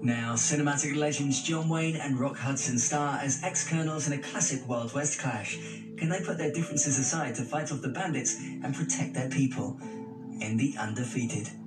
Now, cinematic legends John Wayne and Rock Hudson star as ex-colonels in a classic Wild West clash. Can they put their differences aside to fight off the bandits and protect their people? In The Undefeated.